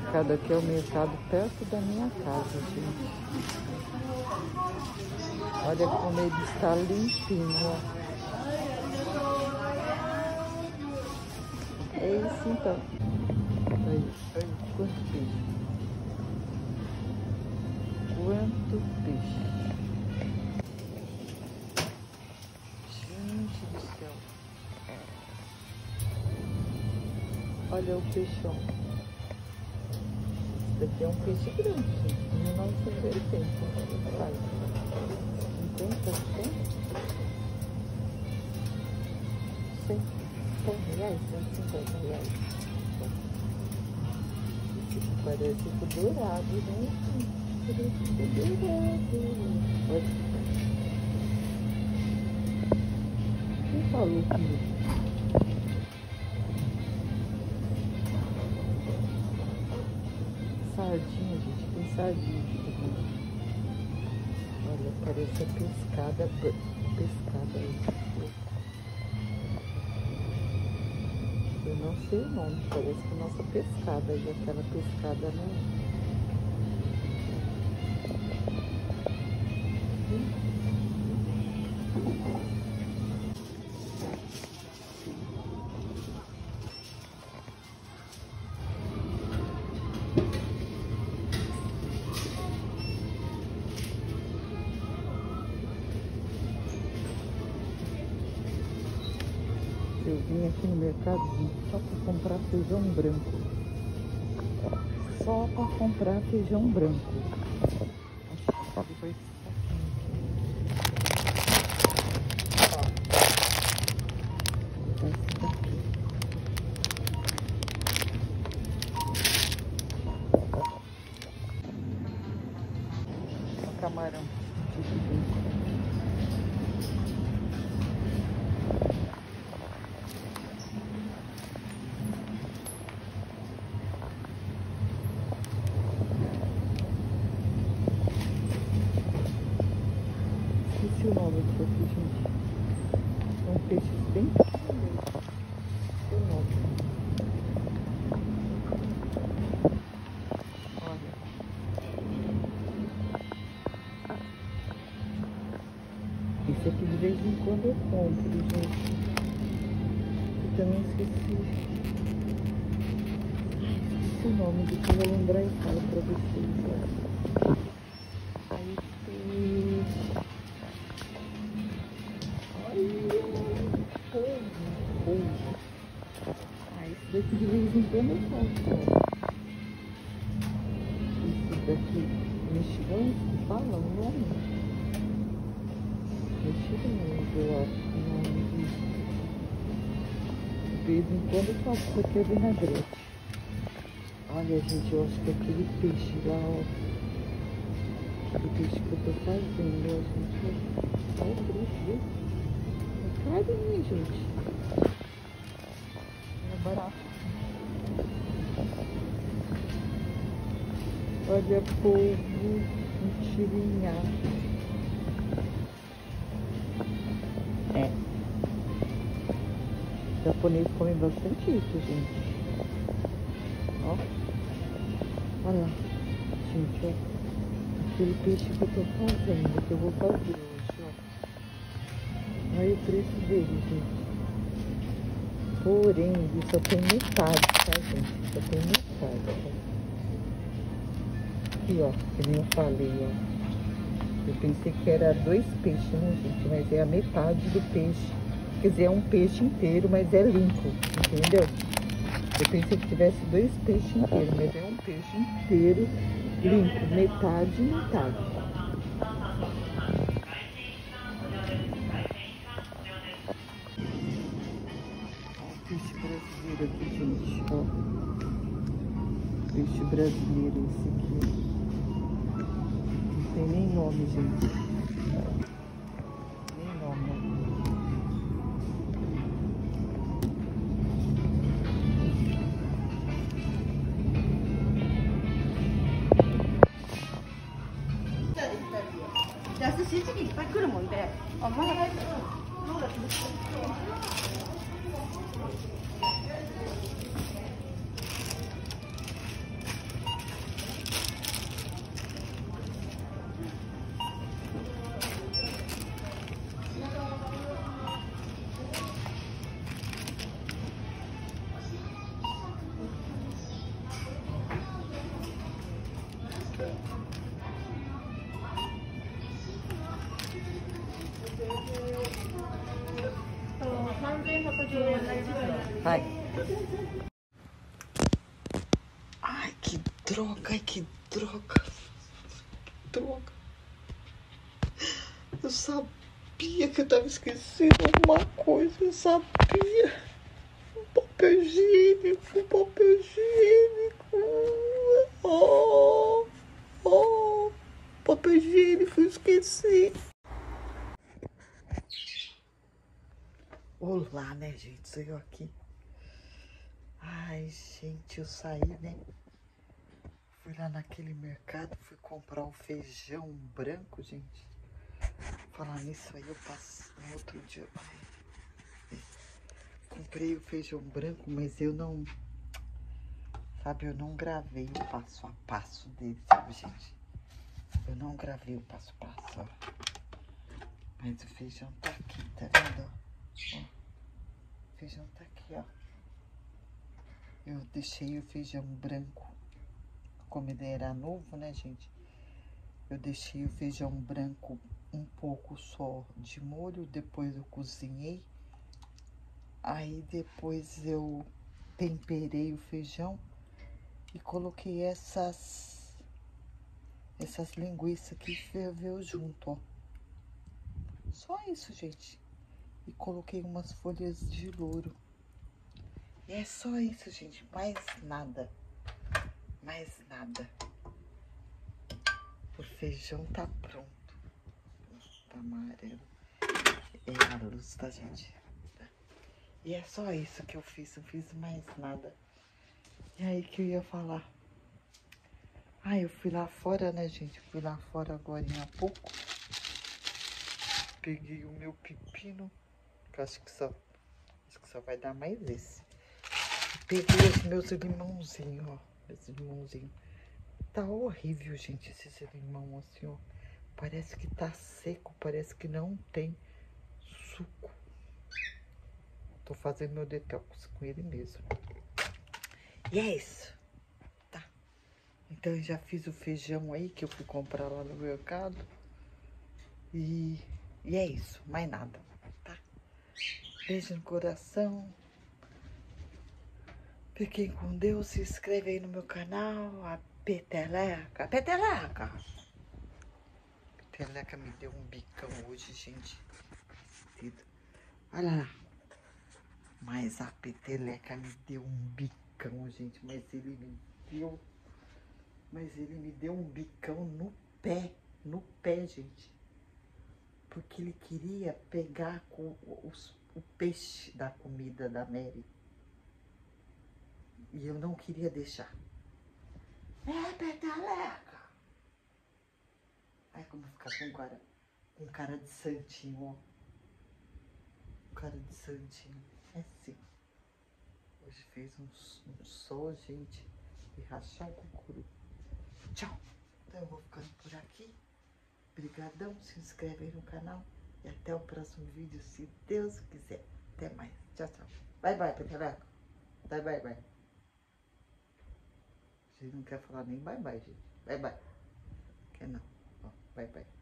mercado aqui é o mercado perto da minha casa, gente. Olha como ele está limpinho, ó. É isso então. Aí, quanto peixe. Quanto peixe. Gente do céu. Olha o peixão. Esse daqui é um peixe grande, gente. 1980. Olha. 50, 100 reais, 150 reais. Esse parece dourado, né? Parece dourado. Olha. Quem falou comigo? Sardinha, gente, tem sardinha aqui também. Olha, parece a pescada aí. Eu não sei o nome, parece que a nossa pescada e aquela pescada não. Eu vim aqui no mercado, gente, só para comprar feijão branco. Só para comprar feijão branco. Acho que vai camarão. Esqueci o nome disso aqui, gente. É um peixe bem pequeno. O nome. Olha. Esse aqui de vez em quando eu compro, gente. Eu também esqueci o nome, de que eu vou lembrar e falo pra vocês. Aí peixe. Olha, polvo. Ah, esse daqui de vez em quando eu faço. Esse daqui, mexilhão, que fala o nome? Mexilhão, eu acho o nome disso. De vez em quando eu faço, isso aqui é vinagrete. Olha, gente, eu acho que aquele peixe lá, ó. Aquele peixe que eu tô fazendo, ó, gente. Olha o preço dele. É carinho, gente. É barato. Olha, polvo enchirinhado. É. Os japoneses comem bastante isso, gente. Ó. Olha lá. Gente, ó. Aquele peixe que eu tô fazendo, que eu vou fazer hoje, ó. Olha o preço dele, gente. Porém, ele só tem metade, tá, gente? Só tem metade, tá? Aqui, ó, que nem eu falei, ó. Eu pensei que era 2 peixes, né, gente? Mas é a metade do peixe. Quer dizer, é um peixe inteiro, mas é limpo, entendeu? Eu pensei que tivesse 2 peixes inteiros, mas é um peixe inteiro limpo, metade e metade. Peixe brasileiro aqui, gente, ó. Peixe brasileiro esse aqui. Não tem nem nome, gente. Nem nome. Vai. Ai, que droga, ai, que droga. Droga. Eu sabia que eu tava esquecendo alguma coisa, eu sabia. Papel higiênico, papel higiênico. Oh, oh, papel higiênico, eu esqueci. Olá, né, gente? Sou eu aqui. Ai, gente, eu saí, né? Fui lá naquele mercado, fui comprar um feijão branco, gente. Falar nisso aí, eu passo no outro dia. Comprei o feijão branco, mas eu não... Sabe, eu não gravei o passo a passo dele, sabe, gente? Eu não gravei o passo a passo, ó. Mas o feijão tá aqui, tá vendo, ó? O feijão tá aqui, ó. Eu deixei o feijão branco, como ele era novo, né, gente? Eu deixei o feijão branco um pouco só de molho, depois eu cozinhei. Aí depois eu temperei o feijão e coloquei essas linguiças que ferveu junto, ó. Só isso, gente. E coloquei umas folhas de louro. E é só isso, gente. Mais nada. Mais nada. O feijão tá pronto. Tá amarelo. É a luz, tá, gente? E é só isso que eu fiz. Não fiz mais nada. E aí que eu ia falar. Ah, eu fui lá fora, né, gente? Fui lá fora agora há pouco. Peguei o meu pepino. Que eu acho que só vai dar mais esse. Peguei os meus limãozinhos, ó. Esse limãozinho. Tá horrível, gente, esse limão assim, ó. Parece que tá seco, parece que não tem suco. Tô fazendo meu detox com ele mesmo. E é isso. Tá. Então eu já fiz o feijão aí que eu fui comprar lá no mercado. E é isso, mais nada, tá? Beijo no coração. Fiquem com Deus, se inscreve aí no meu canal, a Peteleca. Peteleca! Peteleca me deu um bicão hoje, gente. Olha lá. Mas a Peteleca me deu um bicão, gente. Mas ele me deu um bicão no pé, gente. Porque ele queria pegar o peixe da comida da Mary. E eu não queria deixar. É, Peteleca! Ai, como ficar com cara de santinho, ó. Cara de santinho. É assim. Hoje fez um sol, gente. E rachar o couro. Tchau. Então eu vou ficando por aqui. Obrigadão. Se inscreve aí no canal. E até o próximo vídeo, se Deus quiser. Até mais. Tchau, tchau. Bye, bye, Peteleca. Bye, bye, bye. A gente não quer falar nem bye, bye, gente. Bye, bye. Quer não. Ó, bye, bye.